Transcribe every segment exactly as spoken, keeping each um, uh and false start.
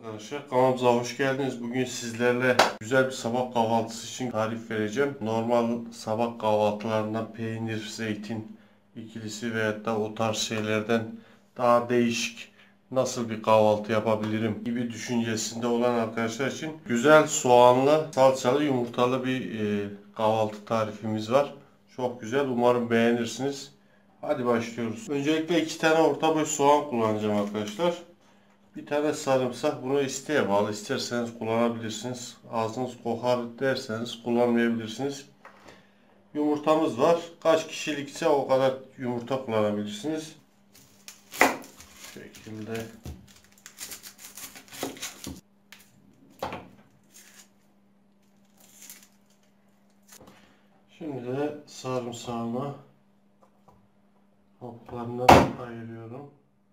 Arkadaşlar kanalımıza hoş geldiniz. Bugün sizlerle güzel bir sabah kahvaltısı için tarif vereceğim. Normal sabah kahvaltılarından peynir, zeytin ikilisi veyahut da o tarz şeylerden daha değişik nasıl bir kahvaltı yapabilirim gibi düşüncesinde olan arkadaşlar için güzel soğanlı, salçalı, yumurtalı bir e, kahvaltı tarifimiz var. Çok güzel. Umarım beğenirsiniz. Hadi başlıyoruz. Öncelikle iki tane orta boy soğan kullanacağım arkadaşlar. Bir tane sarımsak, bunu isteğe bağlı. İsterseniz kullanabilirsiniz. Ağzınız kokar derseniz kullanmayabilirsiniz. Yumurtamız var. Kaç kişilikse o kadar yumurta kullanabilirsiniz. Şu şekilde. Şimdi de sarımsağımı toplarından ayırıyorum.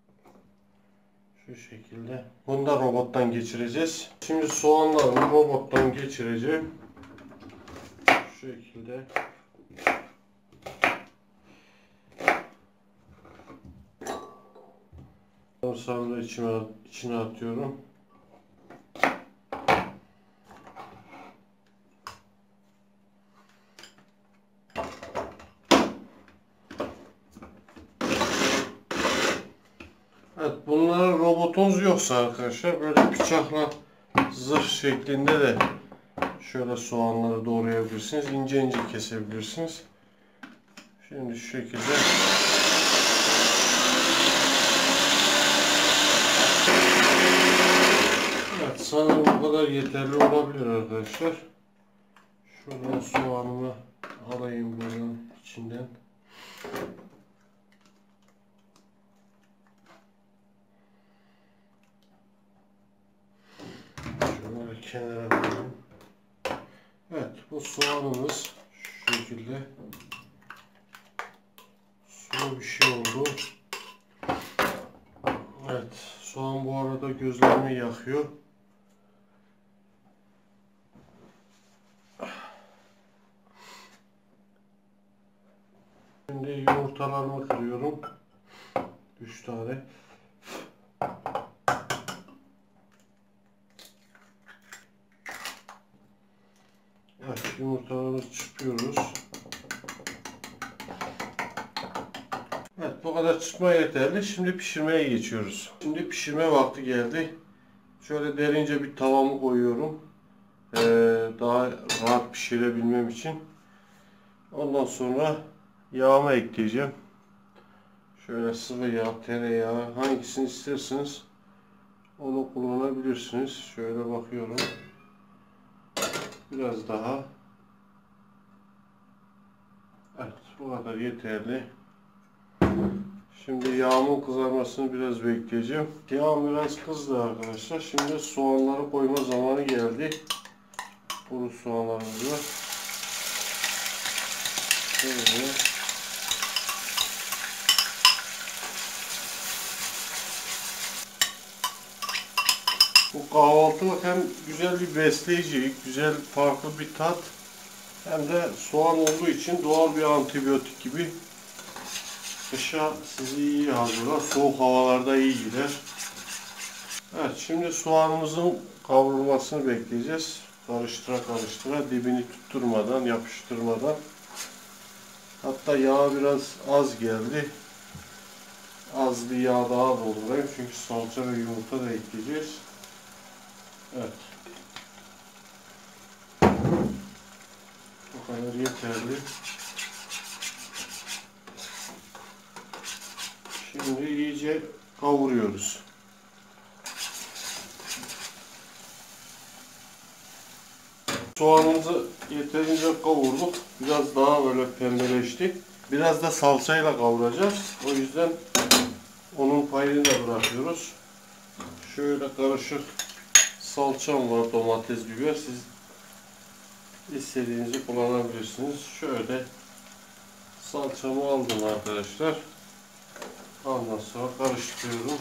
Şu şekilde. Bunu da robottan geçireceğiz. Şimdi soğanlarımı robottan geçireceğim. Şu şekilde. Sarımsağı da içine, içine atıyorum. Evet, bunların robotunuz yoksa arkadaşlar böyle bıçakla zırh şeklinde de şöyle soğanları doğrayabilirsiniz. İnce ince kesebilirsiniz. Şimdi şu şekilde. Evet, sanırım bu kadar yeterli olabilir arkadaşlar. Şuradan soğanımı alayım bunun içinden. Şöyle kenara koyayım. Evet, bu soğanımız şu şekilde sulu bir şey oldu. Evet, soğan bu arada gözlerimi yakıyor. Şimdi yumurtalarımı kırıyorum. üç tane. Evet, yumurtalarımızı çırpıyoruz. Evet, bu kadar çırpma yeterli. Şimdi pişirmeye geçiyoruz. Şimdi pişirme vakti geldi. Şöyle derince bir tavamı koyuyorum. Ee, daha rahat pişirebilmem için. Ondan sonra yağımı ekleyeceğim. Şöyle sıvı yağ, tereyağı, hangisini isterseniz onu kullanabilirsiniz. Şöyle bakıyorum. Biraz daha. Evet, bu kadar yeterli. Şimdi yağımın kızarmasını biraz bekleyeceğim. Yağım biraz kızdı arkadaşlar. Şimdi soğanları koyma zamanı geldi. Kuru soğanlarımız var. Şöyle. Bu kahvaltılık hem güzel bir besleyici, güzel farklı bir tat, hem de soğan olduğu için doğal bir antibiyotik gibi. Kışa sizi iyi hazırlar, soğuk havalarda iyi gider. Evet, şimdi soğanımızın kavrulmasını bekleyeceğiz. Karıştıra karıştıra, dibini tutturmadan, yapıştırmadan. Hatta yağ biraz az geldi. Az bir yağ daha doldurayım çünkü salça ve yumurta da ekleyeceğiz. Evet. Bu kadar yeterli. Şimdi iyice kavuruyoruz. Soğanımızı yeterince kavurduk. Biraz daha böyle pembeleşti. Biraz da salçayla kavuracağız. O yüzden onun payını da bırakıyoruz. Şöyle karışık salçam var, domates, biber. Siz istediğinizi kullanabilirsiniz. Şöyle salçamı aldım arkadaşlar. Ondan sonra karıştırıyorum.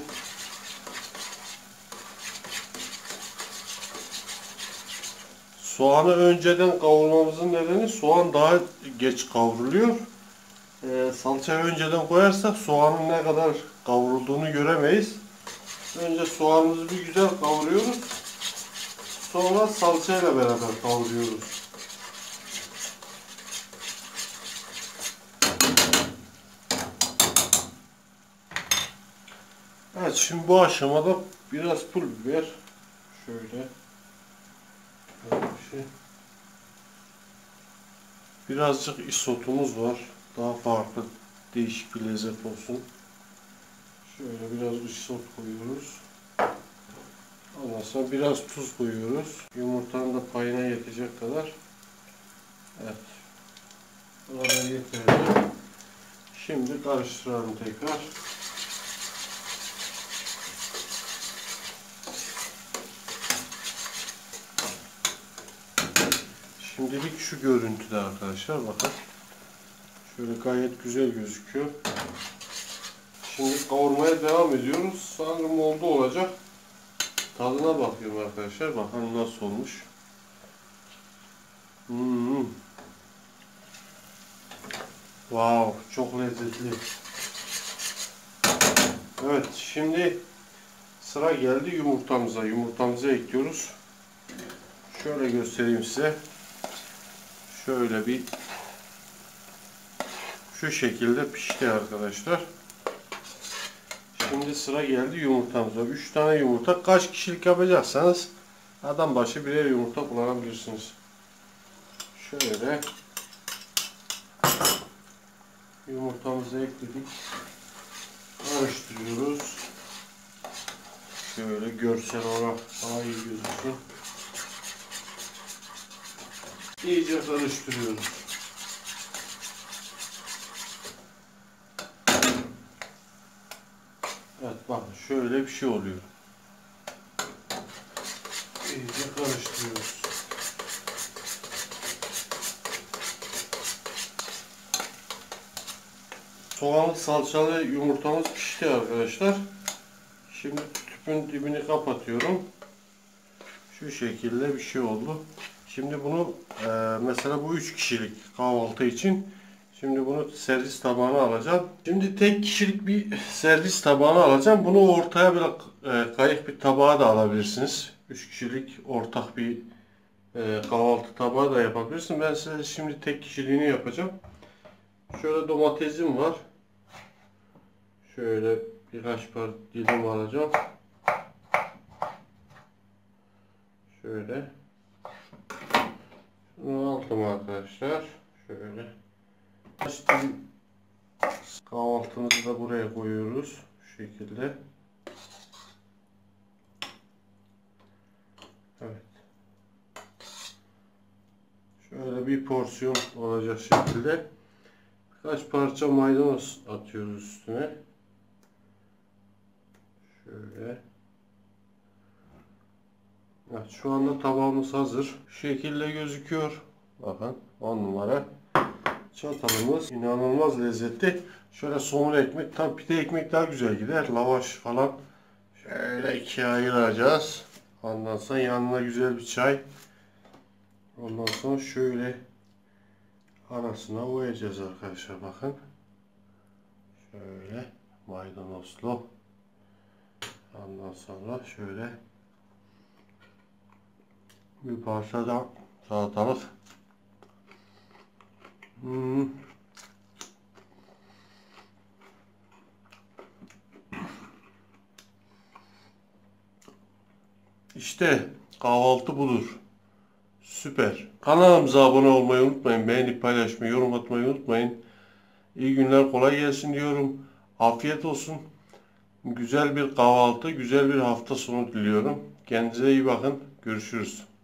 Soğanı önceden kavurmamızın nedeni soğan daha geç kavruluyor. Ee, salçayı önceden koyarsak soğanın ne kadar kavrulduğunu göremeyiz. Önce soğanımızı bir güzel kavuruyoruz. Sonra salçayla beraber kavuruyoruz. Evet, şimdi bu aşamada biraz pul biber, şöyle bir şey. Birazcık isotumuz var. Daha farklı, değişik bir lezzet olsun. Şöyle biraz isot koyuyoruz. Ondan sonra biraz tuz koyuyoruz. Yumurtanın da payına yetecek kadar. Evet. Bu kadar yeterli. Şimdi karıştıralım tekrar. Şimdilik şu görüntüde arkadaşlar, bakın. Şöyle gayet güzel gözüküyor. Şimdi kavurmaya devam ediyoruz. Sanırım oldu olacak. Tadına bakıyorum arkadaşlar. Bakalım nasıl olmuş. Hmm. Wow, çok lezzetli. Evet, şimdi sıra geldi yumurtamıza. Yumurtamızı ekliyoruz. Şöyle göstereyim size. Şöyle bir şu şekilde pişti arkadaşlar. Şimdi sıra geldi yumurtamıza. üç tane yumurta. Kaç kişilik yapacaksanız adam başı birer yumurta kullanabilirsiniz. Şöyle yumurtamızı ekledik. Karıştırıyoruz. Şöyle görsel olarak daha iyi gözüksün. İyice karıştırıyoruz. Evet, bakın şöyle bir şey oluyor. İyice karıştırıyoruz. Soğanlı salçalı yumurtamız pişti arkadaşlar. Şimdi tüpün dibini kapatıyorum. Şu şekilde bir şey oldu. Şimdi bunu e, mesela bu üç kişilik kahvaltı için şimdi bunu servis tabağına alacağım. Şimdi tek kişilik bir servis tabağına alacağım. Bunu ortaya böyle e, kayık bir tabağa da alabilirsiniz. üç kişilik ortak bir e, kahvaltı tabağı da yapabilirsiniz. Ben size şimdi tek kişiliğini yapacağım. Şöyle domatesim var. Şöyle birkaç par dilim alacağım. Şöyle. Şunu aldım arkadaşlar. Şöyle. Kahvaltımızı da buraya koyuyoruz. Şu şekilde. Evet. Şöyle bir porsiyon olacak şekilde. Birkaç parça maydanoz atıyoruz üstüne. Şöyle. Evet, şu anda tabağımız hazır. Şu şekilde gözüküyor. Bakın on numara. Çatalımız inanılmaz lezzetli. Şöyle somun ekmek, tam pide ekmek daha güzel gider. Lavaş falan. Şöyle ikiye ayıracağız. Ondan sonra yanına güzel bir çay. Ondan sonra şöyle arasına koyacağız arkadaşlar, bakın. Şöyle maydanozlu. Ondan sonra şöyle bir parça da salatalık. Hmm. İşte kahvaltı budur. Süper. Kanalımıza abone olmayı unutmayın. Beğenip paylaşmayı, yorum atmayı unutmayın. İyi günler, kolay gelsin diyorum. Afiyet olsun. Güzel bir kahvaltı, güzel bir hafta sonu diliyorum. Kendinize iyi bakın. Görüşürüz.